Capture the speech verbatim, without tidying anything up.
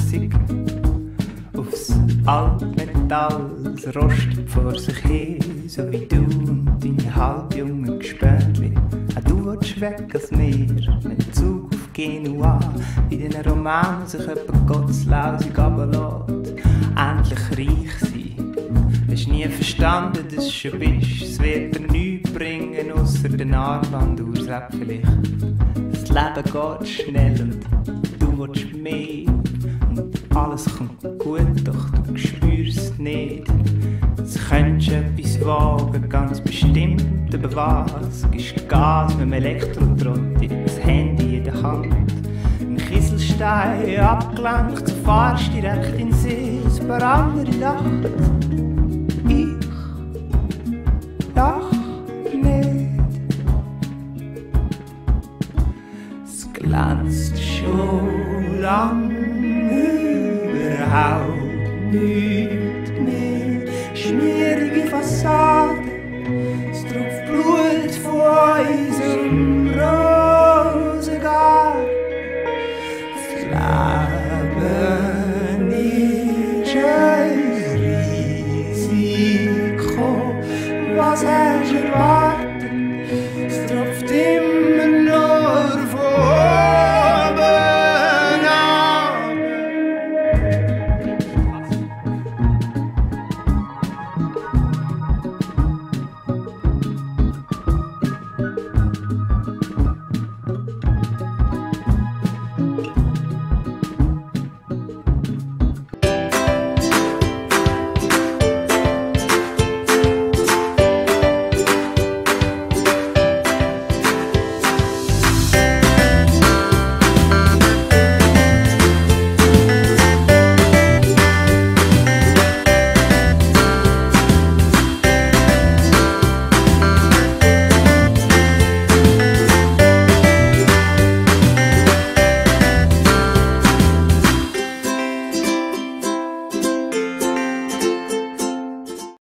Musik aufs Altmetall, es rostet vor sich her, so wie du und deine halbjungen Gespöntli. Auch du willst weg als Meer, wenn der Zug auf Genua, wie in einem Roman sich jemand gottslausig runterlässt, endlich reich sein. Hast nie verstanden, dass du schon bist, es wird dir nichts bringen, ausser den Armbanduhr vielleicht. Das Leben geht schnell und du willst mehr. Und alles kommt gut, doch du spürst es nicht. Jetzt könntest du etwas wagen, ganz bestimmt, aber was? Gibst Gas mit dem Elektrotrotti, das Handy in der Hand. Ein Kieselstein abgelenkt, du fahrst direkt in den See, ein paar andere lachen. Ich lach nicht. Es glänzt schon lang überhaupt nicht mehr. Schmierige Fassade, das drauf